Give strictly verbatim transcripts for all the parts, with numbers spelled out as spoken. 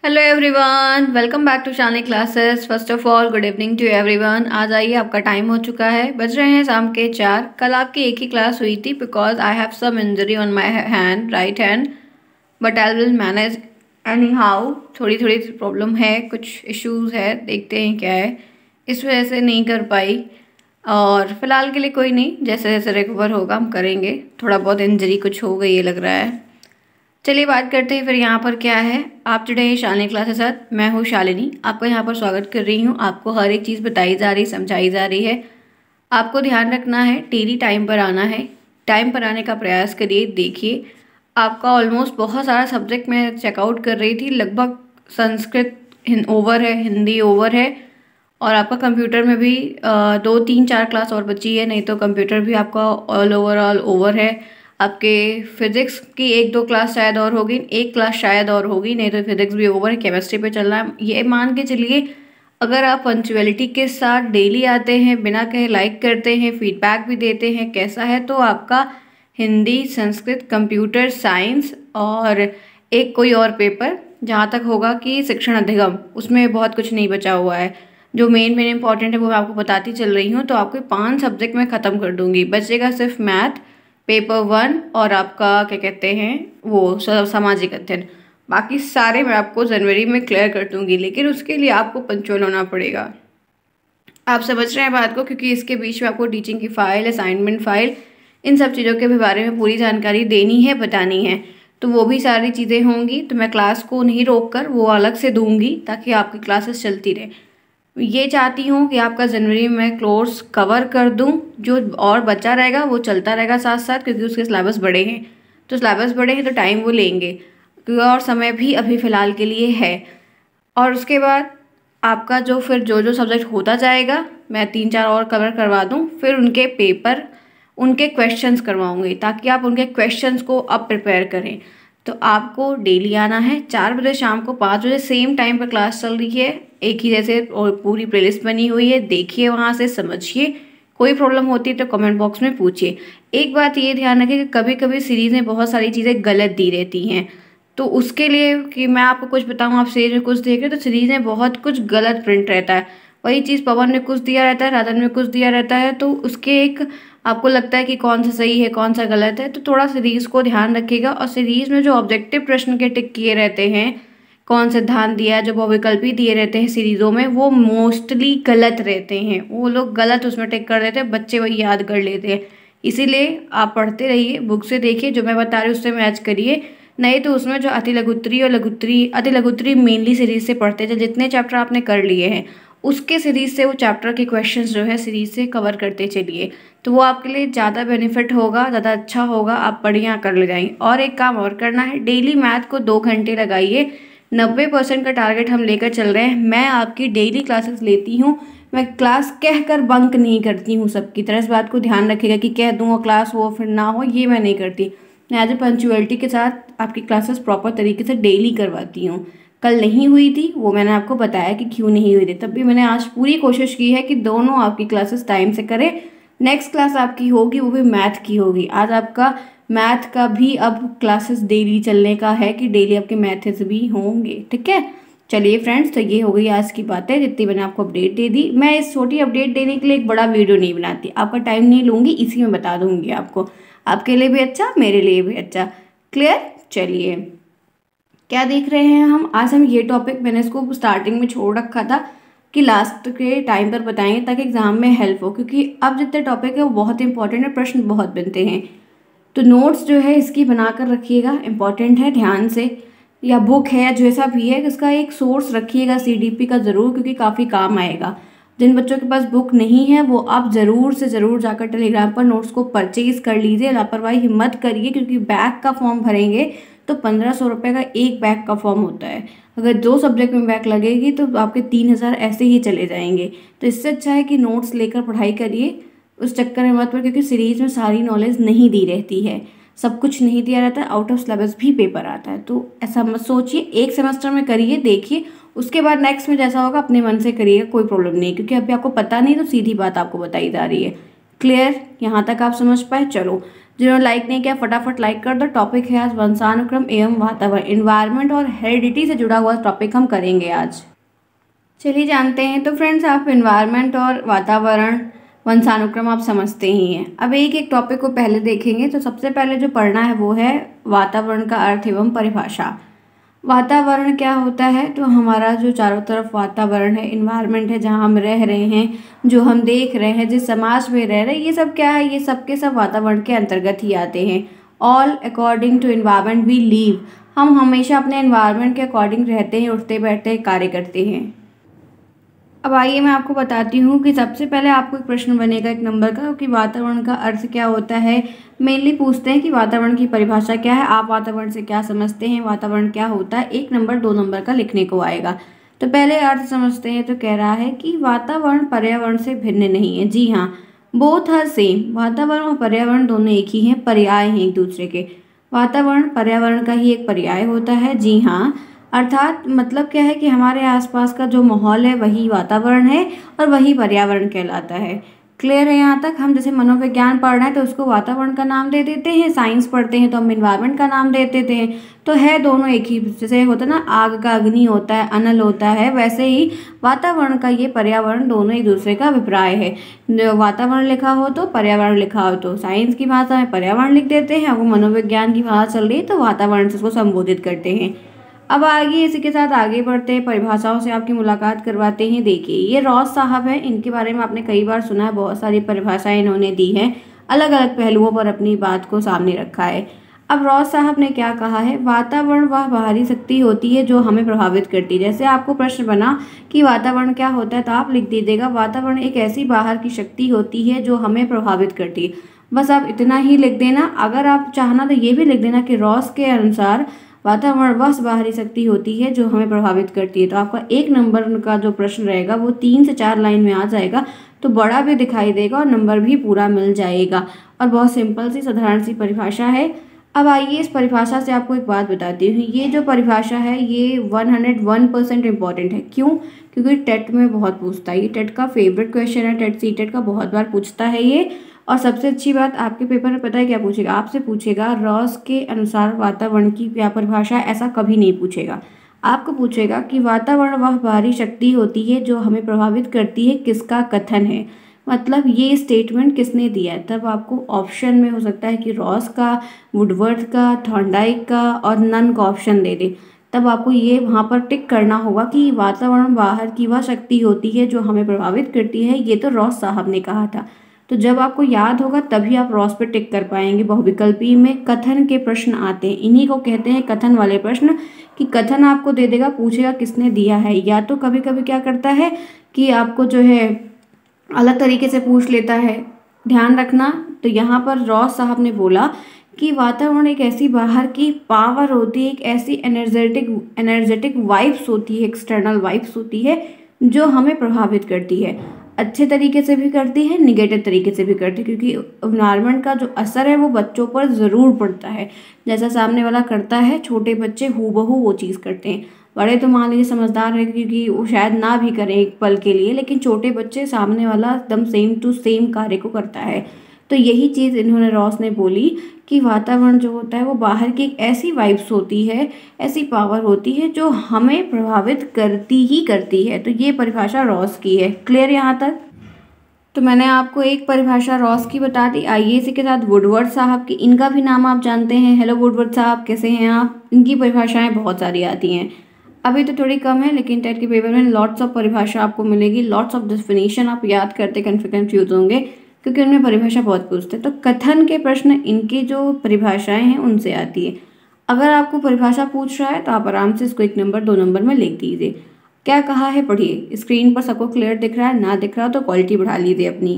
Hello everyone, welcome back to Shani classes. First of all good evening to everyone. आज आइए, आपका time हो चुका है, बज रहे हैं शाम के चार। कल आपकी एक ही क्लास हुई थी because I have some injury on my hand, right hand, but I will manage anyhow. थोड़ी थोड़ी प्रॉब्लम है, कुछ इश्यूज है, देखते हैं क्या है, इस वजह से नहीं कर पाई। और फिलहाल के लिए कोई नहीं, जैसे जैसे रिकवर होगा हम करेंगे। थोड़ा बहुत इंजरी कुछ हो गई है लग रहा है। चलिए बात करते हैं फिर यहाँ पर क्या है। आप जुड़े हैं शालिनी क्लास के साथ। मैं हूँ शालिनी, आपका यहाँ पर स्वागत कर रही हूँ। आपको हर एक चीज़ बताई जा रही, समझाई जा रही है। आपको ध्यान रखना है, डेली टाइम पर आना है। टाइम पर आने का प्रयास करिए। देखिए, आपका ऑलमोस्ट बहुत सारा सब्जेक्ट मैं चेकआउट कर रही थी, लगभग संस्कृत ओवर है, हिंदी ओवर है, और आपका कंप्यूटर में भी आ, दो तीन चार क्लास और बची है। नहीं तो कंप्यूटर भी आपका ऑल ओवरऑल ओवर है। आपके फिजिक्स की एक दो क्लास शायद और होगी, एक क्लास शायद और होगी, नहीं तो फिजिक्स भी ओवर है। केमिस्ट्री पे चल रहा है। ये मान के चलिए, अगर आप पंक्चुअलिटी के साथ डेली आते हैं, बिना कहे लाइक करते हैं, फीडबैक भी देते हैं कैसा है, तो आपका हिंदी, संस्कृत, कंप्यूटर साइंस और एक कोई और पेपर जहाँ तक होगा कि शिक्षण अधिगम, उसमें बहुत कुछ नहीं बचा हुआ है। जो मेन मेन इंपॉर्टेंट है वो मैं आपको बताती चल रही हूँ। तो आपके पांच सब्जेक्ट मैं ख़त्म कर दूंगी। बचेगा सिर्फ मैथ पेपर वन और आपका क्या कहते हैं वो सामाजिक अध्ययन। बाकी सारे मैं आपको जनवरी में क्लियर कर दूंगी, लेकिन उसके लिए आपको पंचुअल होना पड़ेगा। आप समझ रहे हैं बात को, क्योंकि इसके बीच में आपको टीचिंग की फाइल, असाइनमेंट फाइल, इन सब चीज़ों के भी बारे में पूरी जानकारी देनी है, बतानी है। तो वो भी सारी चीज़ें होंगी, तो मैं क्लास को नहीं रोक कर वो अलग से दूंगी ताकि आपकी क्लासेस चलती रहे। ये चाहती हूँ कि आपका जनवरी में मैं कोर्स कवर कर दूँ। जो और बचा रहेगा वो चलता रहेगा साथ साथ, क्योंकि उसके सिलेबस बड़े हैं। तो सिलेबस बड़े हैं तो टाइम वो लेंगे, क्योंकि और समय भी अभी फ़िलहाल के लिए है। और उसके बाद आपका जो फिर जो जो सब्जेक्ट होता जाएगा, मैं तीन चार और कवर करवा दूँ। फिर उनके पेपर, उनके क्वेश्चंस करवाऊँगी, ताकि आप उनके क्वेश्चंस को अब प्रिपेयर करें। तो आपको डेली आना है चार बजे शाम को, पाँच बजे सेम टाइम पर क्लास चल रही है, एक ही जैसे, और पूरी प्लेलिस्ट बनी हुई है। देखिए, वहाँ से समझिए। कोई प्रॉब्लम होती है तो कमेंट बॉक्स में पूछिए। एक बात ये ध्यान रखिए कि कभी कभी सीरीज़ में बहुत सारी चीज़ें गलत दी रहती हैं। तो उसके लिए कि मैं आपको कुछ बताऊँ, आप सीरीज में कुछ देख रहे हो तो सीरीज़ में बहुत कुछ गलत प्रिंट रहता है। वही चीज़ पवन में कुछ दिया रहता है, राजन में कुछ दिया रहता है। तो उसके एक आपको लगता है कि कौन सा सही है कौन सा गलत है, तो थोड़ा सीरीज़ को ध्यान रखिएगा। और सीरीज़ में जो ऑब्जेक्टिव प्रश्न के टिक किए रहते हैं, कौन सिद्धांत दिया है, जो बहुविकल्पी दिए रहते हैं सीरीज़ों में, वो मोस्टली गलत रहते हैं। वो लोग गलत उसमें टिक कर देते हैं, बच्चे वही याद कर लेते हैं। इसीलिए आप पढ़ते रहिए, बुक से देखिए, जो मैं बता रही हूँ उससे मैच करिए। नहीं तो उसमें जो अति लघुत्री और लघुत्री, अति लघुत्री मेनली सीरीज से पढ़ते थे, जितने चैप्टर आपने कर लिए हैं उसके सीरीज से वो चैप्टर के क्वेश्चंस जो है सीरीज से कवर करते चलिए। तो वो आपके लिए ज़्यादा बेनिफिट होगा, ज़्यादा अच्छा होगा, आप बढ़िया कर ले जाएंगे। और एक काम और करना है, डेली मैथ को दो घंटे लगाइए। नब्बे परसेंट का टारगेट हम लेकर चल रहे हैं। मैं आपकी डेली क्लासेस लेती हूँ, मैं क्लास कहकर बंक नहीं करती हूँ सबकी तरह। इस बात को ध्यान रखिएगा कि कह दूँ और क्लास हो फिर ना हो, ये मैं नहीं करती। मैं एज ए पंचुअलिटी के साथ आपकी क्लासेस प्रॉपर तरीके से डेली करवाती हूँ। कल नहीं हुई थी, वो मैंने आपको बताया कि क्यों नहीं हुई थी, तब भी मैंने आज पूरी कोशिश की है कि दोनों आपकी क्लासेस टाइम से करें। नेक्स्ट क्लास आपकी होगी वो भी मैथ की होगी। आज आपका मैथ का भी अब क्लासेस डेली चलने का है कि डेली आपके मैथ्स भी होंगे, ठीक है। चलिए फ्रेंड्स, तो ये हो गई आज की बातें, जितनी मैंने आपको अपडेट दे दी। मैं इस छोटी अपडेट देने के लिए एक बड़ा वीडियो नहीं बनाती, आपका टाइम नहीं लूँगी, इसी में बता दूँगी आपको। आपके लिए भी अच्छा, मेरे लिए भी अच्छा। क्लियर। चलिए, क्या देख रहे हैं हम आज? हम ये टॉपिक, मैंने इसको स्टार्टिंग में छोड़ रखा था कि लास्ट के टाइम पर बताएंगे ताकि एग्जाम में हेल्प हो, क्योंकि अब जितने टॉपिक है वो बहुत इंपॉर्टेंट है, प्रश्न बहुत बनते हैं। तो नोट्स जो है इसकी बनाकर रखिएगा, इंपॉर्टेंट है, ध्यान से। या बुक है या जैसा भी है, इसका एक सोर्स रखिएगा सीडीपी का ज़रूर, क्योंकि काफ़ी काम आएगा। जिन बच्चों के पास बुक नहीं है वो आप ज़रूर से ज़रूर जाकर टेलीग्राम पर नोट्स को परचेज कर लीजिए। लापरवाही मत करिए, क्योंकि बैग का फॉर्म भरेंगे तो पंद्रह सौ रुपये का एक बैग का फॉर्म होता है। अगर दो सब्जेक्ट में बैग लगेगी तो आपके तीन हज़ार ऐसे ही चले जाएंगे। तो इससे अच्छा है कि नोट्स लेकर पढ़ाई करिए, उस चक्कर में मत पड़े, क्योंकि सीरीज में सारी नॉलेज नहीं दी रहती है, सब कुछ नहीं दिया रहता है, आउट ऑफ सिलेबस भी पेपर आता है। तो ऐसा मत सोचिए, एक सेमेस्टर में करिए, देखिए, उसके बाद नेक्स्ट में जैसा होगा अपने मन से करिएगा, कोई प्रॉब्लम नहीं, क्योंकि अभी आपको पता नहीं तो सीधी बात आपको बताई जा रही है। क्लियर, यहाँ तक आप समझ पाए? चलो, जिन्होंने लाइक नहीं किया फटाफट लाइक कर दो। टॉपिक है आज वंशानुक्रम एवं वातावरण, इन्वायरमेंट और हेरिडिटी से जुड़ा हुआ टॉपिक हम करेंगे आज। चलिए जानते हैं। तो फ्रेंड्स, आप इन्वायरमेंट और वातावरण, वंशानुक्रम आप समझते ही हैं। अब एक एक टॉपिक को पहले देखेंगे। तो सबसे पहले जो पढ़ना है वो है वातावरण का अर्थ एवं परिभाषा। वातावरण क्या होता है? तो हमारा जो चारों तरफ वातावरण है, इन्वायरमेंट है, जहाँ हम रह रहे हैं, जो हम देख रहे हैं, जिस समाज में रह रहे हैं, ये सब क्या है? ये सब के सब वातावरण के अंतर्गत ही आते हैं। All according to environment we live. हम हमेशा अपने इन्वायरमेंट के अकॉर्डिंग रहते हैं, उठते बैठते कार्य करते हैं। अब आइए मैं आपको बताती हूँ कि सबसे पहले आपको एक प्रश्न बनेगा एक नंबर का कि वातावरण का अर्थ क्या होता है। मेनली पूछते हैं कि वातावरण की परिभाषा क्या है, आप वातावरण से क्या समझते हैं, वातावरण क्या होता है। एक नंबर दो नंबर का लिखने को आएगा। तो पहले अर्थ समझते हैं। तो कह रहा है कि वातावरण पर्यावरण से भिन्न नहीं है। जी हाँ, बोथ आर सेम। वातावरण और पर्यावरण दोनों एक ही हैं, पर्याय हैं एक दूसरे के। वातावरण पर्यावरण का ही एक पर्याय होता है। जी हाँ, अर्थात मतलब क्या है कि हमारे आसपास का जो माहौल है वही वातावरण है और वही पर्यावरण कहलाता है। क्लियर है यहाँ तक? हम जैसे मनोविज्ञान पढ़ रहे हैं तो उसको वातावरण का नाम दे देते हैं, साइंस पढ़ते हैं तो हम इन्वायरमेंट का नाम दे देते हैं। तो है दोनों एक ही। जैसे होता है ना, आग का अग्नि होता है, अनल होता है, वैसे ही वातावरण का ये पर्यावरण दोनों एक दूसरे का अभिप्राय है। वातावरण लिखा हो तो पर्यावरण लिखा हो तो साइंस की भाषा में पर्यावरण लिख देते हैं, वो मनोविज्ञान की भाषा चल रही है तो वातावरण से उसको संबोधित करते हैं। अब आगे इसी के साथ आगे बढ़ते हैं, परिभाषाओं से आपकी मुलाकात करवाते हैं। देखिए, ये रॉस साहब हैं, इनके बारे में आपने कई बार सुना है, बहुत सारी परिभाषाएं इन्होंने दी हैं, अलग अलग पहलुओं पर अपनी बात को सामने रखा है। अब रॉस साहब ने क्या कहा है? वातावरण वह बाहरी शक्ति होती है जो हमें प्रभावित करती है। जैसे आपको प्रश्न बना कि वातावरण क्या होता है, तो आप लिख दीजिएगा वातावरण एक ऐसी बाहर की शक्ति होती है जो हमें प्रभावित करती है। बस आप इतना ही लिख देना। अगर आप चाहना तो ये भी लिख देना कि रॉस के अनुसार वातावरण वह बाहरी शक्ति होती है जो हमें प्रभावित करती है। तो आपका एक नंबर का जो प्रश्न रहेगा वो तीन से चार लाइन में आ जाएगा, तो बड़ा भी दिखाई देगा और नंबर भी पूरा मिल जाएगा। और बहुत सिंपल सी साधारण सी परिभाषा है। अब आइए इस परिभाषा से आपको एक बात बताती हूँ। ये जो परिभाषा है ये one hundred one percent important है। क्यों? क्योंकि टेट में बहुत पूछता है, ये टेट का फेवरेट क्वेश्चन है, टेट सी टेट का बहुत बार पूछता है ये। और सबसे अच्छी बात, आपके पेपर में पता है क्या पूछेगा? आपसे पूछेगा रॉस के अनुसार वातावरण की क्या परिभाषा है। ऐसा कभी नहीं पूछेगा। आपको पूछेगा कि वातावरण वह बाहरी शक्ति होती है जो हमें प्रभावित करती है, किसका कथन है, मतलब ये स्टेटमेंट किसने दिया है। तब आपको ऑप्शन में हो सकता है कि रॉस का, वुडवर्थ का, थॉर्नडाइक का और नन का ऑप्शन दे दे। तब आपको ये वहाँ पर टिक करना होगा कि वातावरण बाहर की वह शक्ति होती है जो हमें प्रभावित करती है, ये तो रॉस साहब ने कहा था। तो जब आपको याद होगा तभी आप रॉस पे टिक कर पाएंगे। बहुविकल्पी में कथन के प्रश्न आते हैं, इन्हीं को कहते हैं कथन वाले प्रश्न। कि कथन आपको दे देगा, पूछेगा किसने दिया है, या तो कभी कभी क्या करता है कि आपको जो है अलग तरीके से पूछ लेता है। ध्यान रखना। तो यहाँ पर रॉस साहब ने बोला कि वातावरण एक ऐसी बाहर की पावर होती है, एक ऐसी एनर्जेटिक एनर्जेटिक वाइब्स होती है, एक्सटर्नल वाइब्स होती है जो हमें प्रभावित करती है। अच्छे तरीके से भी करती है, निगेटिव तरीके से भी करती है, क्योंकि इन्वायरमेंट का जो असर है वो बच्चों पर ज़रूर पड़ता है। जैसा सामने वाला करता है, छोटे बच्चे हूबहू वो चीज़ करते हैं। बड़े तो मान लीजिए समझदार है क्योंकि वो शायद ना भी करें एक पल के लिए, लेकिन छोटे बच्चे सामने वाला एकदम सेम टू सेम कार्य को करता है। तो यही चीज़ इन्होंने रॉस ने बोली कि वातावरण जो होता है वो बाहर की एक ऐसी वाइब्स होती है, ऐसी पावर होती है जो हमें प्रभावित करती ही करती है। तो ये परिभाषा रॉस की है। क्लियर यहाँ तक? तो मैंने आपको एक परिभाषा रॉस की बता दी। आइए इसी के साथ वुडवर्थ साहब की, इनका भी नाम आप जानते हैं। हेलो वुडवर्थ साहब, कैसे हैं आप? इनकी परिभाषाएं बहुत सारी आती हैं, अभी तो थोड़ी कम है, लेकिन टेट के पेपर में लॉट्स ऑफ परिभाषा आपको मिलेगी, लॉट्स ऑफ डेफिनेशन आप याद करते कंफ्यूज होंगे क्योंकि उनमें परिभाषा बहुत पूछते हैं। तो कथन के प्रश्न इनकी जो परिभाषाएं हैं उनसे आती है। अगर आपको परिभाषा पूछ रहा है तो आप आराम से इसको एक नंबर दो नंबर में लिख दीजिए। क्या कहा है पढ़िए। स्क्रीन पर सबको क्लियर दिख रहा है? ना दिख रहा तो क्वालिटी बढ़ा लीजिए अपनी।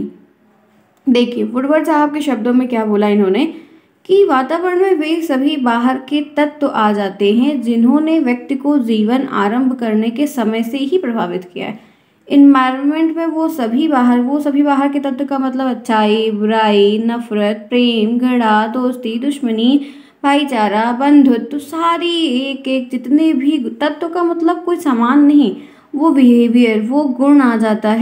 देखिए वुडवर्थ साहब के शब्दों में क्या बोला इन्होंने कि वातावरण में वे सभी बाहर के तत्व आ जाते हैं जिन्होंने व्यक्ति को जीवन आरंभ करने के समय से ही प्रभावित किया है। इन्वायरमेंट में वो सभी बाहर वो सभी बाहर के तत्व का मतलब अच्छाई, बुराई, नफरत, प्रेम, घृणा, दोस्ती, दुश्मनी, भाईचारा, बंधुत्व, सारी एक एक जितने भी तत्व का मतलब कोई समान नहीं, वो बिहेवियर, वो गुण आ जाता है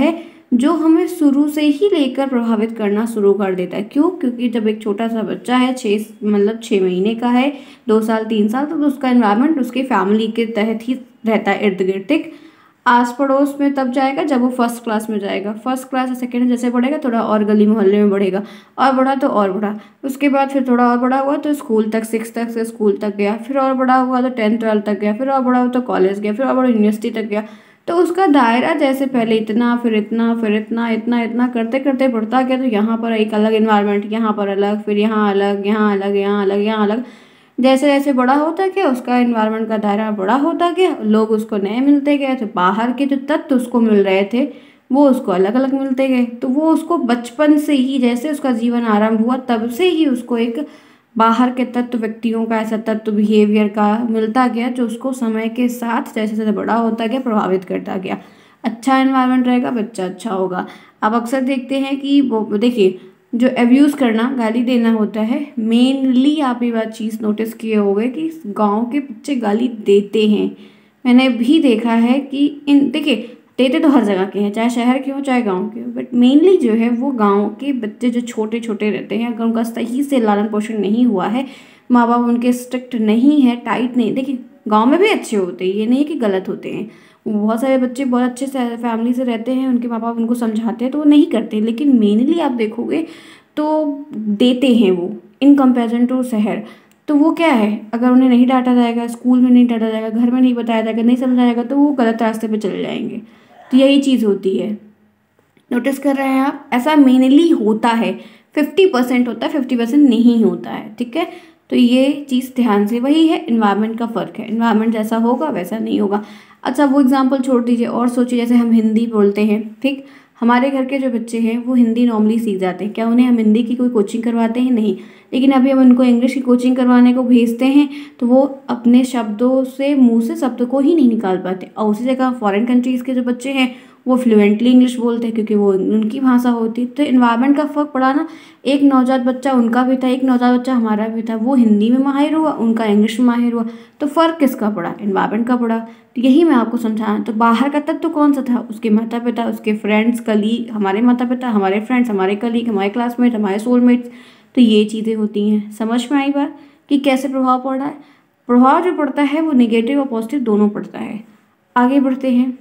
जो हमें शुरू से ही लेकर प्रभावित करना शुरू कर देता है। क्यों? क्योंकि जब एक छोटा सा बच्चा है, छः मतलब छः महीने का है, दो साल तीन साल, तो उसका एनवायरनमेंट उसके फैमिली के तहत ही रहता है, इर्द गिर्द। ठीक, आस पड़ोस में तब जाएगा जब वो फर्स्ट क्लास में जाएगा, फर्स्ट क्लास या सेकेंड जैसे बढ़ेगा, थोड़ा और गली मोहल्ले में बढ़ेगा, और बढ़ा तो और बढ़ा, उसके बाद फिर थोड़ा और बड़ा हुआ तो स्कूल तक, सिक्स तक से स्कूल तक गया, फिर और बड़ा हुआ तो टेंथ ट्वेल्थ तक गया, फिर और बड़ा हुआ तो कॉलेज गया, फिर और बड़ा यूनिवर्सिटी तक गया। तो उसका दायरा जैसे पहले इतना, फिर इतना, फिर इतना, इतना इतना करते करते बढ़ता गया। तो यहाँ पर एक अलग इन्वायरमेंट, यहाँ पर अलग, फिर यहाँ अलग, यहाँ अलग, यहाँ अलग, यहाँ अलग, जैसे जैसे बड़ा होता गया उसका इन्वायरमेंट का दायरा बड़ा होता गया, लोग उसको नए मिलते गए, तो बाहर के जो तत्व उसको मिल रहे थे वो उसको अलग अलग मिलते गए। तो वो उसको बचपन से ही, जैसे उसका जीवन आरंभ हुआ तब से ही उसको एक बाहर के तत्व, व्यक्तियों का ऐसा तत्व, बिहेवियर का मिलता गया जो उसको समय के साथ जैसे जैसे बड़ा होता गया प्रभावित करता गया। अच्छा इन्वायरमेंट रहेगा, बच्चा अच्छा होगा। अब अक्सर देखते हैं कि वो, देखिए, जो अब्यूज़ करना, गाली देना होता है, मेनली आप ये बात चीज़ नोटिस किए होंगे कि गांव के बच्चे गाली देते हैं। मैंने भी देखा है कि इन, देखिए, देते तो हर जगह के हैं, चाहे शहर के हो चाहे गांव के हो, बट मेनली जो है वो गांव के बच्चे जो छोटे छोटे रहते हैं, अगर उनका सही से लालन पोषण नहीं हुआ है, माँ बाप उनके स्ट्रिक्ट नहीं है, टाइट नहीं, देखिए गाँव में भी अच्छे होते हैं, ये नहीं कि गलत होते हैं, बहुत सारे बच्चे बहुत अच्छे से फैमिली से रहते हैं, उनके माँ बाप उनको समझाते हैं तो वो नहीं करते, लेकिन मेनली आप देखोगे तो देते हैं वो, इन कंपेरिजन टू शहर। तो वो क्या है, अगर उन्हें नहीं डांटा जाएगा, स्कूल में नहीं डांटा जाएगा, घर में नहीं बताया जाएगा, नहीं समझाया जाएगा, तो वो गलत रास्ते पे चले जाएंगे। तो यही चीज़ होती है, नोटिस कर रहे हैं आप, ऐसा मेनली होता है, फिफ्टी परसेंट होता है, फिफ्टी परसेंट नहीं होता है। ठीक है, तो ये चीज़ ध्यान से, वही है इन्वायरमेंट का फ़र्क है, इन्वायरमेंट जैसा होगा वैसा नहीं होगा। अच्छा, वो एग्जाम्पल छोड़ दीजिए और सोचिए, जैसे हम हिंदी बोलते हैं, ठीक, हमारे घर के जो बच्चे हैं वो हिंदी नॉर्मली सीख जाते हैं, क्या उन्हें हम हिंदी की कोई कोचिंग करवाते हैं? नहीं, लेकिन अभी हम उनको इंग्लिश की कोचिंग करवाने को भेजते हैं तो वो अपने शब्दों से, मुंह से शब्द को ही नहीं निकाल पाते। और उसी जगह फॉरेन कंट्रीज़ के जो बच्चे हैं वो फ्लुएंटली इंग्लिश बोलते हैं क्योंकि वो उनकी भाषा होती है। तो इन्वायरमेंट का फ़र्क पड़ा ना, एक नवजात बच्चा उनका भी था, एक नवजात बच्चा हमारा भी था, वो हिंदी में माहिर हुआ, उनका इंग्लिश में माहिर हुआ, तो फ़र्क किसका पड़ा? इन्वायरमेंट का पड़ा। तो यही मैं आपको समझाना। तो बाहर का तत्व तो कौन सा था? उसके माता पिता, उसके फ्रेंड्स, कलीग, हमारे माता पिता, हमारे फ्रेंड्स, हमारे कलीग, हमारे क्लासमेट, हमारे सोलमेट्स। तो ये चीज़ें होती हैं। समझ में आई बात कि कैसे प्रभाव पड़ रहा है? प्रभाव जो पड़ता है वो नेगेटिव और पॉजिटिव दोनों पड़ता है। आगे बढ़ते हैं,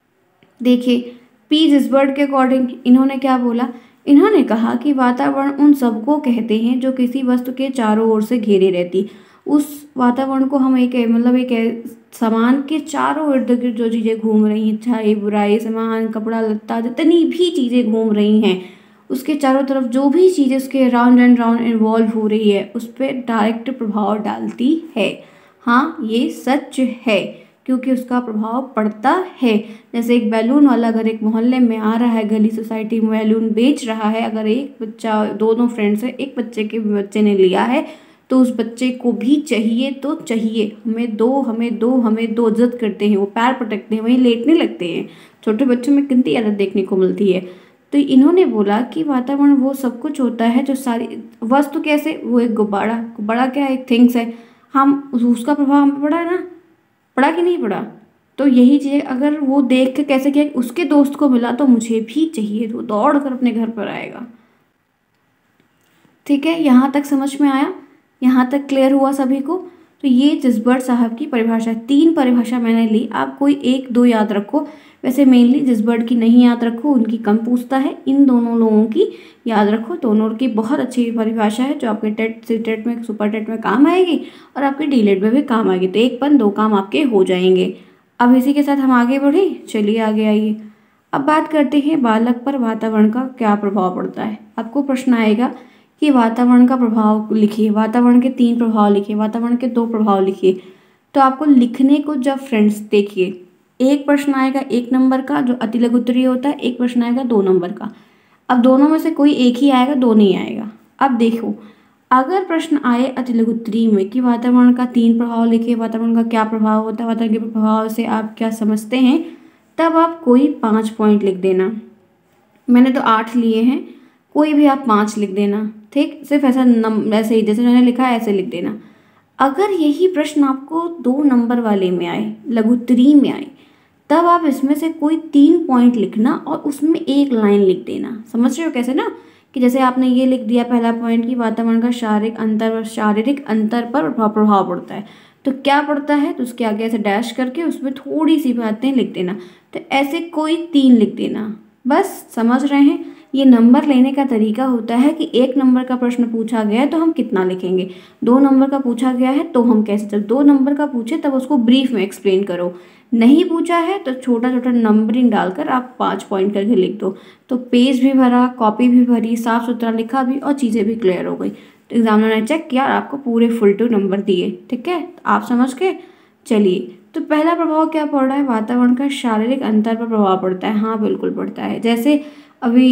देखिए पी जिसबर्ड के अकॉर्डिंग इन्होंने क्या बोला? इन्होंने कहा कि वातावरण उन सबको कहते हैं जो किसी वस्तु के चारों ओर से घेरे रहती। उस वातावरण को हम एक, मतलब एक सामान के चारों इर्द गिर्द जो चीज़ें घूम रही हैं, अच्छाई बुराई, सामान, कपड़ा लत्ता, जितनी भी चीज़ें घूम रही हैं, उसके चारों तरफ जो भी चीज़ें उसके राउंड एंड राउंड इन्वॉल्व हो रही है, उस पर डायरेक्ट प्रभाव डालती है। हाँ, ये सच है क्योंकि उसका प्रभाव पड़ता है। जैसे एक बैलून वाला अगर एक मोहल्ले में आ रहा है, गली सोसाइटी में बैलून बेच रहा है, अगर एक बच्चा, दोनों फ्रेंड्स है, एक बच्चे के बच्चे ने लिया है तो उस बच्चे को भी चाहिए तो चाहिए, हमें दो, हमें दो, हमें दो, जिद करते हैं, वो पैर पटकते हैं, वहीं लेटने लगते हैं। छोटे बच्चों में कितनी आदत देखने को मिलती है। तो इन्होंने बोला कि वातावरण वो सब कुछ होता है जो सारी वस्तु, कैसे, वो एक गुब्बारा, गुब्बारा क्या, एक थिंग्स है, हम उसका प्रभाव हम पे पड़ा है ना, पड़ा कि नहीं पड़ा? तो यही चीज़, अगर वो देख के कैसे किया, उसके दोस्त को मिला तो मुझे भी चाहिए, तो दौड़ कर अपने घर पर आएगा। ठीक है, यहाँ तक समझ में आया? यहाँ तक क्लियर हुआ सभी को? तो ये जिसबर्ड साहब की परिभाषा, तीन परिभाषा मैंने ली, आप कोई एक दो याद रखो। वैसे मेनली जिसबर्ड की नहीं याद रखो, उनकी कम पूछता है, इन दोनों लोगों की याद रखो। दोनों की बहुत अच्छी परिभाषा है जो आपके टेट, सी टेट में, सुपर टेट में काम आएगी और आपके डी लेट में भी काम आएगी। तो एक पन दो काम आपके हो जाएंगे। अब इसी के साथ हम आगे बढ़े, चलिए आगे आइए। अब बात करते हैं बालक पर वातावरण का क्या प्रभाव पड़ता है। आपको प्रश्न आएगा कि वातावरण का प्रभाव लिखिए, वातावरण के तीन प्रभाव लिखिए, वातावरण के दो प्रभाव लिखिए। तो आपको लिखने को, जब फ्रेंड्स देखिए, एक प्रश्न आएगा एक नंबर का जो अति लघु उत्तरीय होता है, एक प्रश्न आएगा दो नंबर का। अब दोनों में से कोई एक ही आएगा, दो नहीं आएगा। अब देखो, अगर प्रश्न आए अति लघु उत्तरीय में कि वातावरण का तीन प्रभाव लिखिए, वातावरण का क्या प्रभाव होता है, वातावरण के प्रभाव से आप क्या समझते हैं, तब आप कोई पाँच पॉइंट लिख देना। मैंने तो आठ लिए हैं, कोई भी आप पाँच लिख देना। ठीक, सिर्फ ऐसा नम ऐसे ही जैसे मैंने लिखा है ऐसे लिख देना। अगर यही प्रश्न आपको दो नंबर वाले में आए, लघु उत्तरीय में आए, तब आप इसमें से कोई तीन पॉइंट लिखना और उसमें एक लाइन लिख देना। समझ रहे हो कैसे ना, कि जैसे आपने ये लिख दिया पहला पॉइंट कि वातावरण का शारीरिक अंतर शारीरिक अंतर पर प्रभाव पड़ता है, तो क्या पड़ता है, तो उसके आगे ऐसे डैश करके उसमें थोड़ी सी बातें लिख देना। तो ऐसे कोई तीन लिख देना, बस। समझ रहे हैं, ये नंबर लेने का तरीका होता है कि एक नंबर का प्रश्न पूछा गया है तो हम कितना लिखेंगे, दो नंबर का पूछा गया है तो हम कैसे, जब दो नंबर का पूछे तब उसको ब्रीफ में एक्सप्लेन करो, नहीं पूछा है तो छोटा छोटा नंबरिंग डालकर आप पाँच पॉइंट करके लिख दो। तो पेज भी भरा, कॉपी भी भरी, साफ सुथरा लिखा भी और चीज़ें भी क्लियर हो गई। तो एग्जामिनर ने चेक किया और आपको पूरे फुल टू नंबर दिए। ठीक है, तो आप समझ के चलिए। तो पहला प्रभाव क्या पड़ रहा है, वातावरण का शारीरिक अंतर पर प्रभाव पड़ता है। हाँ बिल्कुल पड़ता है। जैसे अभी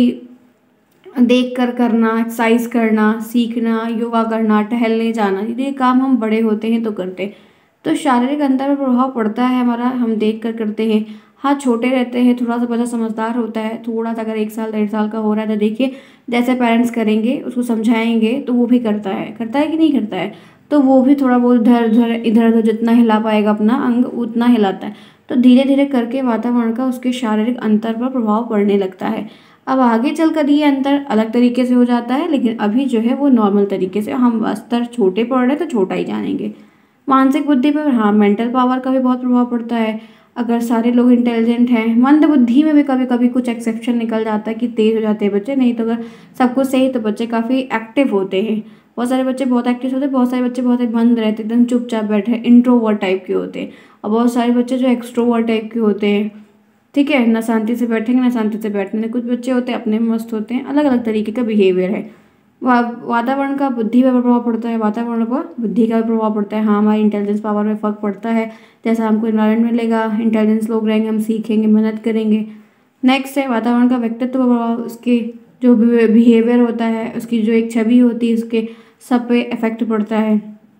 देख कर करना, एक्सरसाइज करना, सीखना, योगा करना, टहलने जाना, ये काम हम बड़े होते हैं तो करते हैं, तो शारीरिक अंतर पर प्रभाव पड़ता है हमारा, हम देख कर करते हैं। हाँ छोटे रहते हैं, थोड़ा सा बच्चा समझदार होता है, थोड़ा सा अगर एक साल डेढ़ साल का हो रहा है तो देखिए जैसे पेरेंट्स करेंगे उसको समझाएंगे तो वो भी करता है करता है कि नहीं करता है, तो वो भी थोड़ा बहुत इधर उधर इधर उधर जितना हिला पाएगा अपना अंग उतना हिलाता है। तो धीरे धीरे करके वातावरण का उसके शारीरिक अंतर पर प्रभाव पड़ने लगता है। अब आगे चलकर ये अंतर अलग तरीके से हो जाता है, लेकिन अभी जो है वो नॉर्मल तरीके से, हम स्तर छोटे पढ़ रहे हैं तो छोटा ही जानेंगे। मानसिक बुद्धि पर, हाँ मेंटल पावर का भी बहुत प्रभाव पड़ता है। अगर सारे लोग इंटेलिजेंट हैं, मंद बुद्धि में भी कभी कभी कुछ एक्सेप्शन निकल जाता है कि तेज हो जाते हैं बच्चे, नहीं तो अगर सब कुछ सही तो बच्चे काफ़ी एक्टिव होते हैं। बहुत सारे बच्चे बहुत एक्टिव होते हैं, बहुत सारे बच्चे बहुत ही बंद रहते हैं, एकदम चुपचाप बैठे, इंट्रोवर्ट टाइप के होते हैं। और बहुत सारे बच्चे जो एक्सट्रोवर्ट टाइप के होते हैं। ठीक है, ना शांति से बैठेंगे ना शांति से बैठने। कुछ बच्चे होते हैं अपने में मस्त होते हैं, अलग अलग तरीके का बिहेवियर है। वा वातावरण का बुद्धि पर प्रभाव पड़ता है, वातावरण पर बुद्धि का भी प्रभाव पड़ता है। हाँ हमारी इंटेलिजेंस पावर में फ़र्क पड़ता है, जैसा हमको इन्वायरमेंट मिलेगा, इंटेलिजेंस लोग रहेंगे, हम सीखेंगे, मेहनत करेंगे। नेक्स्ट है वातावरण का व्यक्तित्व पर प्रभाव, उसके जो बिहेवियर होता है, उसकी जो एक छवि होती है, उसके सब पे इफेक्ट पड़ता है।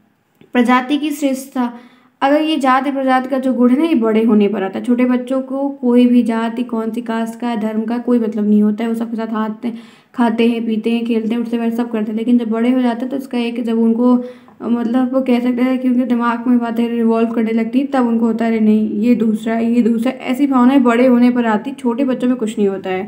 प्रजाति की श्रेष्ठता, अगर ये जाति प्रजाति का जो गुण है ना ये बड़े होने पर आता है। छोटे बच्चों को कोई भी जाति, कौन सी कास्ट का, धर्म का कोई मतलब नहीं होता है, वो सबके साथ हाथ खाते हैं, पीते हैं, खेलते हैं, उठते बैठते सब करते हैं। लेकिन जब बड़े हो जाते हैं तो उसका एक, जब उनको मतलब वो कह सकते हैं कि उनके दिमाग में बातें रिवॉल्व करने लगती है, तब उनको होता है नहीं ये दूसरा ये दूसरा, ऐसी भावनाएं बड़े होने पर आती। छोटे बच्चों में कुछ नहीं होता है।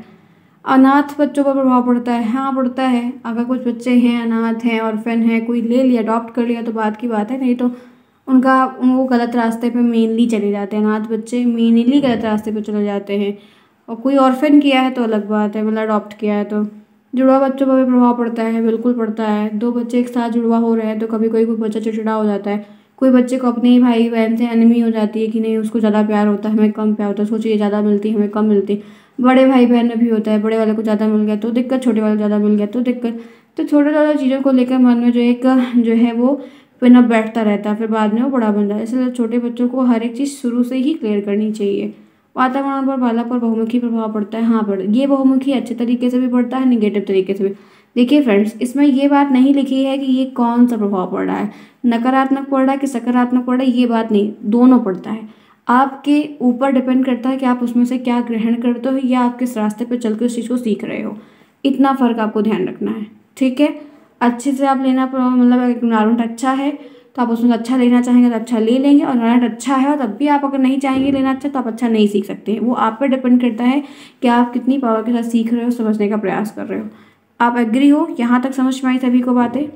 अनाथ बच्चों पर प्रभाव पड़ता है, हाँ पड़ता है। अगर कुछ बच्चे हैं अनाथ हैं, ऑर्फन हैं, कोई ले लिया अडॉप्ट कर लिया तो बात की बात है, नहीं तो उनका वो गलत रास्ते पे मेनली चले जाते हैं। अनाथ बच्चे मेनली गलत रास्ते पे चले जाते हैं। और कोई ऑर्फन किया है तो अलग बात है, मतलब अडॉप्ट किया है तो। जुड़वा बच्चों पर भी प्रभाव पड़ता है, बिल्कुल पड़ता है। दो बच्चे एक साथ जुड़वा हो रहे हैं तो कभी कोई कोई बच्चा चिड़चिड़ा हो जाता है, कोई बच्चे को अपने ही भाई बहन से एनिमी हो जाती है कि नहीं उसको ज़्यादा प्यार होता है, हमें कम प्यार होता है, उसको चीज़ें ज़्यादा मिलती है, हमें कम मिलती। बड़े भाई बहन में भी होता है, बड़े वाले को ज़्यादा मिल गया तो दिक्कत, छोटे वाले को ज़्यादा मिल गया तो दिक्कत। तो छोटे छोटे चीज़ों को लेकर मन में जो एक जो है वो पिन अप बैठता रहता है, फिर बाद में वो बड़ा बन जाता है। इसलिए छोटे बच्चों को हर एक चीज़ शुरू से ही क्लियर करनी चाहिए। वातावरण पर, बालक पर बहुमुखी प्रभाव पड़ता है, हाँ पड़ ये बहुमुखी अच्छे तरीके से भी पड़ता है, निगेटिव तरीके से भी। देखिए फ्रेंड्स, इसमें ये बात नहीं लिखी है कि ये कौन सा प्रभाव पड़ रहा है, नकारात्मक पड़ रहा है कि सकारात्मक पड़ रहा है, ये बात नहीं, दोनों पड़ता है। आपके ऊपर डिपेंड करता है कि आप उसमें से क्या ग्रहण करते हो या आप किस रास्ते पर चल के उस चीज़ को सीख रहे हो। इतना फ़र्क आपको ध्यान रखना है। ठीक है, अच्छे से आप लेना, मतलब एनवायरमेंट अच्छा है तो आप उसमें अच्छा लेना चाहेंगे तो अच्छा ले लेंगे, और एनवायरमेंट अच्छा है और तब भी आप अगर नहीं चाहेंगे लेना अच्छा तो आप अच्छा नहीं सीख सकते। वो आप पर डिपेंड करता है कि आप कितनी पावर के साथ सीख रहे हो, समझने का प्रयास कर रहे हो। आप एग्री हो? यहाँ तक समझ में आई सभी को बातें?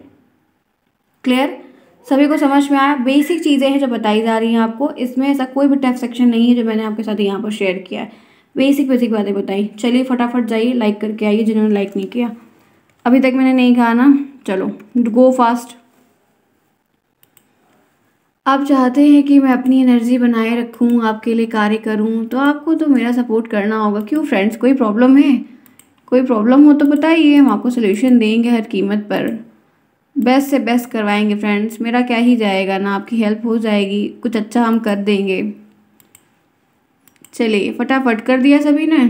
क्लियर? सभी को समझ में आया? बेसिक चीज़ें हैं जो बताई जा रही हैं आपको, इसमें ऐसा कोई भी टफ सेक्शन नहीं है जो मैंने आपके साथ यहाँ पर शेयर किया है। बेसिक बेसिक बातें बताई। चलिए फटाफट जाइए लाइक करके आइए जिन्होंने लाइक नहीं किया अभी तक, मैंने नहीं कहा ना। चलो गो फास्ट। आप चाहते हैं कि मैं अपनी एनर्जी बनाए रखूं, आपके लिए कार्य करूं, तो आपको तो मेरा सपोर्ट करना होगा। क्यों फ्रेंड्स, कोई प्रॉब्लम है? कोई प्रॉब्लम हो तो बताइए, हम आपको सलूशन देंगे हर कीमत पर, बेस्ट से बेस्ट करवाएंगे फ्रेंड्स। मेरा क्या ही जाएगा ना, आपकी हेल्प हो जाएगी, कुछ अच्छा हम कर देंगे। चलिए फटाफट कर दिया सभी ने?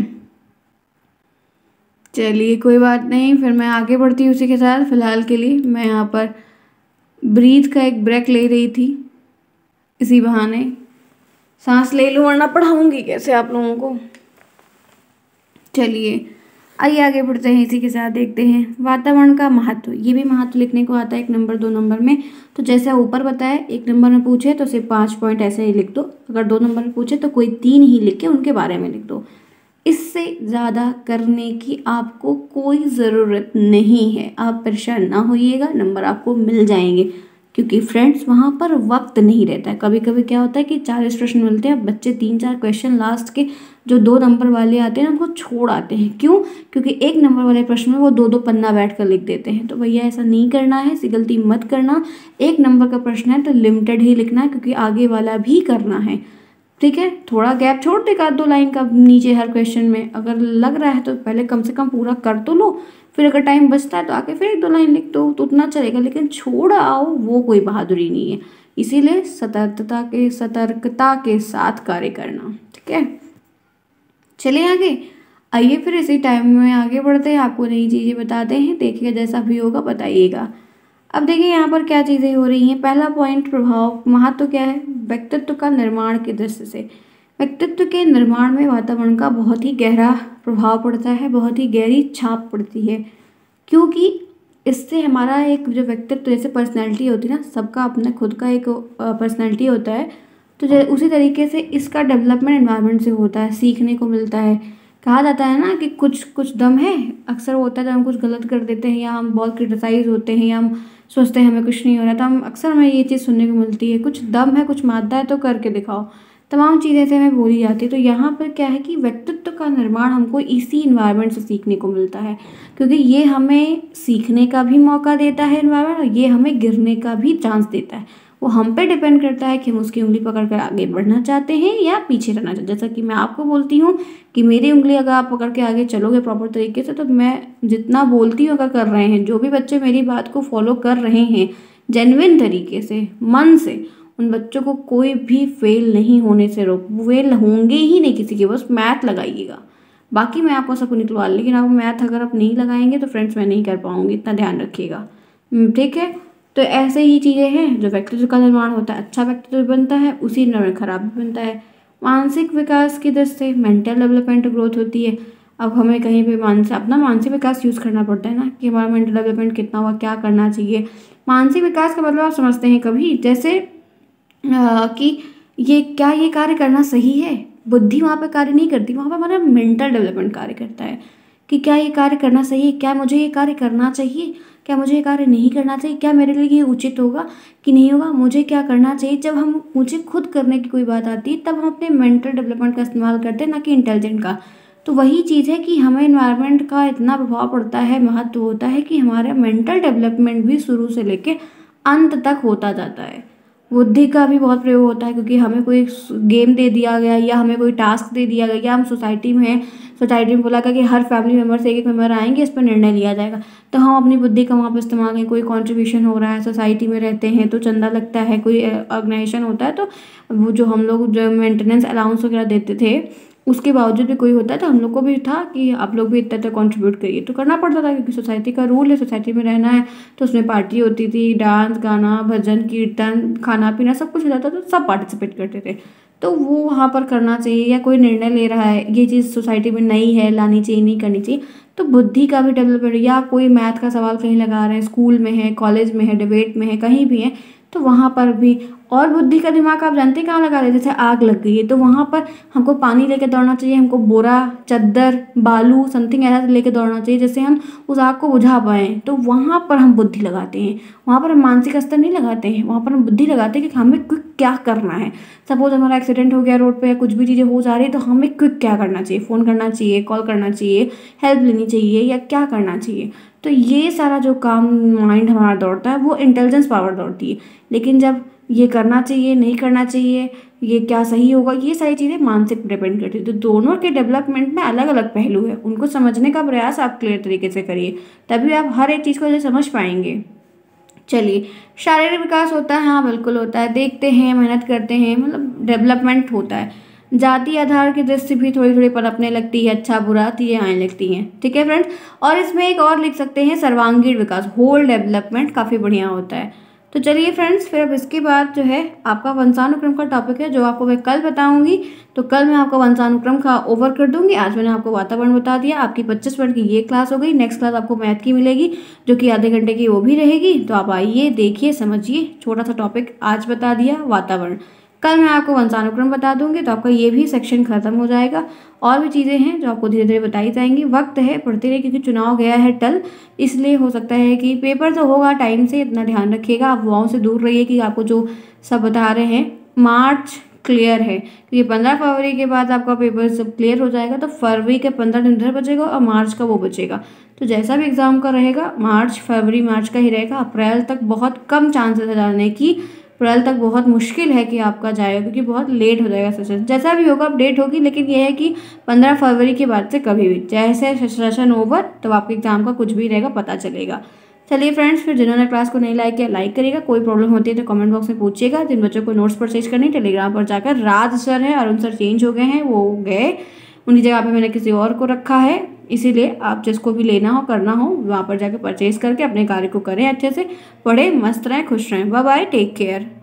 चलिए कोई बात नहीं, फिर मैं आगे बढ़ती हूँ उसी के साथ। फिलहाल के लिए मैं यहाँ पर ब्रीथ का एक ब्रेक ले रही थी, इसी बहाने सांस ले लूँ, वरना पढ़ाऊँगी कैसे आप लोगों को। चलिए आइए आगे बढ़ते हैं, इसी के साथ देखते हैं वातावरण का महत्व। ये भी महत्व लिखने को आता है एक नंबर दो नंबर में। तो जैसे ऊपर बताया, एक नंबर में पूछे तो सिर्फ पाँच पॉइंट ऐसे ही लिख दो, अगर दो नंबर में पूछे तो कोई तीन ही लिख के उनके बारे में लिख दो। इससे ज़्यादा करने की आपको कोई ज़रूरत नहीं है, आप परेशान ना होइएगा, नंबर आपको मिल जाएंगे। क्योंकि फ्रेंड्स वहाँ पर वक्त नहीं रहता है। कभी कभी क्या होता है कि चालीस प्रश्न मिलते हैं, बच्चे तीन चार क्वेश्चन लास्ट के जो दो नंबर वाले आते हैं ना उनको छोड़ आते हैं। क्यों? क्योंकि एक नंबर वाले प्रश्न में वो दो दो पन्ना बैठ कर लिख देते हैं। तो भैया ऐसा नहीं करना है, ऐसी गलती मत करना। एक नंबर का प्रश्न है तो लिमिटेड ही लिखना है, क्योंकि आगे वाला भी करना है। ठीक है, थोड़ा गैप छोड़ दे एक दो लाइन का नीचे हर क्वेश्चन में। अगर लग रहा है तो पहले कम से कम पूरा कर तो लो, फिर अगर टाइम बचता है तो आके फिर एक दो लाइन लिख दो, तो उतना चलेगा। लेकिन छोड़ आओ वो कोई बहादुरी नहीं है। इसीलिए सतर्कता के सतर्कता के साथ कार्य करना। ठीक है, चलिए आगे। आइए फिर इसी टाइम में आगे बढ़ते हैं, आपको नई चीज़ें बताते हैं। देखिएगा जैसा भी होगा बताइएगा। अब देखिए यहाँ पर क्या चीज़ें हो रही हैं। पहला पॉइंट, प्रभाव महत्व क्या है व्यक्तित्व का निर्माण के दृष्टि से। व्यक्तित्व के निर्माण में वातावरण का बहुत ही गहरा प्रभाव पड़ता है, बहुत ही गहरी छाप पड़ती है। क्योंकि इससे हमारा एक जो व्यक्तित्व, जैसे पर्सनैलिटी होती है ना, सबका अपना खुद का एक पर्सनैलिटी होता है, तो जैसे उसी तरीके से इसका डेवलपमेंट एनवायरनमेंट से होता है, सीखने को मिलता है। कहा जाता है ना कि कुछ कुछ दम है, अक्सर होता है जब हम कुछ गलत कर देते हैं या हम बहुत क्रिटिसाइज होते हैं या हम सोचते हैं हमें कुछ नहीं हो रहा, तो हम अक्सर हमें ये चीज़ सुनने को मिलती है, कुछ दम है, कुछ मादा है तो करके दिखाओ। तमाम चीज़ें से हमें बोली जाती है। तो यहाँ पर क्या है कि व्यक्तित्व का निर्माण हमको इसी इन्वायरमेंट से सीखने को मिलता है, क्योंकि ये हमें सीखने का भी मौका देता है इन्वायरमेंट, और ये हमें गिरने का भी चांस देता है। वो हम पे डिपेंड करता है कि हम उसकी उंगली पकड़ कर आगे बढ़ना चाहते हैं या पीछे रहना चाहते हैं। जैसा कि मैं आपको बोलती हूँ कि मेरी उंगली अगर आप पकड़ के आगे चलोगे प्रॉपर तरीके से, तो मैं जितना बोलती हूँ अगर कर रहे हैं, जो भी बच्चे मेरी बात को फॉलो कर रहे हैं जेन्युइन तरीके से, मन से, उन बच्चों को कोई भी फेल नहीं होने से रोक, फेल होंगे ही नहीं किसी के। बस मैथ लगाइएगा, बाकी मैं आपको सबको निकलवा, लेकिन आप मैथ अगर आप नहीं लगाएंगे तो फ्रेंड्स मैं नहीं कर पाऊंगी, इतना ध्यान रखिएगा। ठीक है, तो ऐसे ही चीज़ें हैं जो व्यक्तित्व का निर्माण होता है। अच्छा व्यक्तित्व बनता है, उसी में खराब भी बनता है। मानसिक विकास की दृष्टि से मेंटल डेवलपमेंट ग्रोथ होती है। अब हमें कहीं भी मानसिक अपना मानसिक विकास यूज़ करना पड़ता है ना, कि हमारा मेंटल डेवलपमेंट कितना हुआ, क्या करना चाहिए। मानसिक विकास का मतलब आप समझते हैं कभी, जैसे आ, कि ये क्या ये कार्य करना सही है। बुद्धि वहाँ पे कार्य नहीं करती, वहाँ पे हमारा मेंटल डेवलपमेंट कार्य करता है कि क्या ये कार्य करना सही है, क्या मुझे ये कार्य करना चाहिए, क्या मुझे ये कार्य नहीं करना चाहिए, क्या मेरे लिए ये उचित होगा कि नहीं होगा, मुझे क्या करना चाहिए। जब हम मुझे खुद करने की कोई बात आती है तब हम अपने मेंटल डेवलपमेंट का इस्तेमाल करते हैं, ना कि इंटेलिजेंट का। तो वही चीज़ है कि हमें इन्वायरमेंट का इतना प्रभाव पड़ता है, महत्व होता है कि हमारा मेंटल डेवलपमेंट भी शुरू से लेके अंत तक होता जाता है। बुद्धि का भी बहुत प्रयोग होता है, क्योंकि हमें कोई गेम दे दिया गया या हमें कोई टास्क दे दिया गया, या हम सोसाइटी में हैं, सोसाइटी में बोला गया कि हर फैमिली मेम्बर से एक एक मेम्बर आएंगे, इस पर निर्णय लिया जाएगा, तो हम अपनी बुद्धि का वहाँ पर इस्तेमाल करें। कोई कंट्रीब्यूशन हो रहा है, सोसाइटी में रहते हैं तो चंदा लगता है, कोई ऑर्गेनाइजेशन होता है तो वो जो हम लोग जो मेंटेनेंस अलाउंस वगैरह देते थे, उसके बावजूद भी कोई होता है तो हम लोग को भी था कि आप लोग भी इतना इतना कॉन्ट्रीब्यूट करिए, तो करना पड़ता था, क्योंकि सोसाइटी का रूल है, सोसाइटी में रहना है। तो उसमें पार्टी होती थी, डांस गाना भजन कीर्तन खाना पीना सब कुछ हो जाता था, तो सब पार्टिसिपेट करते थे। तो वो वहाँ पर करना चाहिए, या कोई निर्णय ले रहा है ये चीज़ सोसाइटी में नई है, लानी चाहिए नहीं करनी चाहिए, तो बुद्धि का भी डेवलपमेंट, या कोई मैथ का सवाल कहीं लगा रहे हैं, स्कूल में है, कॉलेज में है, डिबेट में है, कहीं भी है, तो वहाँ पर भी। और बुद्धि का दिमाग आप जानते हैं कहाँ लगा रहे हैं, जैसे आग लग गई है तो वहाँ पर हमको पानी लेके दौड़ना चाहिए, हमको बोरा चद्दर बालू समथिंग ऐसा लेके दौड़ना चाहिए जिससे हम उस आग को बुझा पाएँ। तो वहाँ पर हम बुद्धि लगाते हैं, वहाँ पर हम मानसिक स्तर नहीं लगाते हैं, वहाँ पर हम बुद्धि लगाते हैं कि हमें क्विक क्या करना है। सपोज हमारा एक्सीडेंट हो गया रोड पे, या कुछ भी चीज़ें हो जा रही है, तो हमें क्विक क्या करना चाहिए, फ़ोन करना चाहिए, कॉल करना चाहिए, हेल्प लेनी चाहिए, या क्या करना चाहिए। तो ये सारा जो काम माइंड हमारा दौड़ता है वो इंटेलिजेंस पावर दौड़ती है। लेकिन जब ये करना चाहिए नहीं करना चाहिए, ये क्या सही होगा, ये सारी चीज़ें मानसिक डिपेंड करती है। तो दोनों के डेवलपमेंट में अलग अलग पहलू है, उनको समझने का प्रयास आप क्लियर तरीके से करिए, तभी आप हर एक चीज़ को समझ पाएंगे। चलिए, शारीरिक विकास होता है, हाँ बिल्कुल होता है, देखते हैं मेहनत करते हैं, मतलब डेवलपमेंट होता है। जाति आधार की दृष्टि भी थोड़ी थोड़ी पनपने लगती है, अच्छा बुरा चीज़ें आने लगती हैं। ठीक है फ्रेंड्स, और इसमें एक और लिख सकते हैं सर्वांगीण विकास, होल डेवलपमेंट काफ़ी बढ़िया होता है। तो चलिए फ्रेंड्स, फिर अब इसके बाद जो है आपका वंशानुक्रम का टॉपिक है जो आपको मैं कल बताऊंगी। तो कल मैं आपका वंशानुक्रम का ओवर कर दूंगी। आज मैंने आपको वातावरण बता दिया। आपकी पच्चीस मिनट की ये क्लास हो गई। नेक्स्ट क्लास आपको मैथ की मिलेगी जो कि आधे घंटे की वो भी रहेगी। तो आप आइए, देखिए, समझिए। छोटा सा टॉपिक आज बता दिया वातावरण, कल मैं आपको वंशानुक्रम बता दूंगी। तो आपका ये भी सेक्शन खत्म हो जाएगा। और भी चीज़ें हैं जो आपको धीरे धीरे बताई जाएंगी। वक्त है, पढ़ते रहिए, क्योंकि चुनाव गया है टल, इसलिए हो सकता है कि पेपर तो होगा टाइम से, इतना ध्यान रखिएगा। अफवाहों से दूर रहिए कि आपको जो सब बता रहे हैं। मार्च क्लियर है, क्योंकि पंद्रह फरवरी के बाद आपका पेपर सब क्लियर हो जाएगा। तो फरवरी के पंद्रह दिन इधर बचेगा और मार्च का वो बचेगा। तो जैसा भी एग्जाम का रहेगा, मार्च फरवरी मार्च का ही रहेगा। अप्रैल तक बहुत कम चांसेस है जाने की। अप्रैल तक बहुत मुश्किल है कि आपका जाएगा, क्योंकि बहुत लेट हो जाएगा सेशन। जैसा भी होगा अपडेट होगी, लेकिन यह है कि पंद्रह फरवरी के बाद से कभी भी जैसे सेशन ओवर तो आपके एग्जाम का कुछ भी रहेगा पता चलेगा। चलिए फ्रेंड्स, फिर जिन्होंने क्लास को नहीं लाइक किया लाइक करिएगा। कोई प्रॉब्लम होती है तो कमेंट बॉक्स में पूछिएगा। जिन बच्चों को नोट्स परचेज करनी, टेलीग्राम पर जाकर, राज सर है, अरुण सर चेंज हो गए हैं, वो गए, उनकी जगह पे मैंने किसी और को रखा है। इसीलिए आप जिसको भी लेना हो, करना हो, वहाँ पर जाकर परचेज करके अपने कार्य को करें, अच्छे से पढ़ें, मस्त रहें, खुश रहें। Bye bye, take care.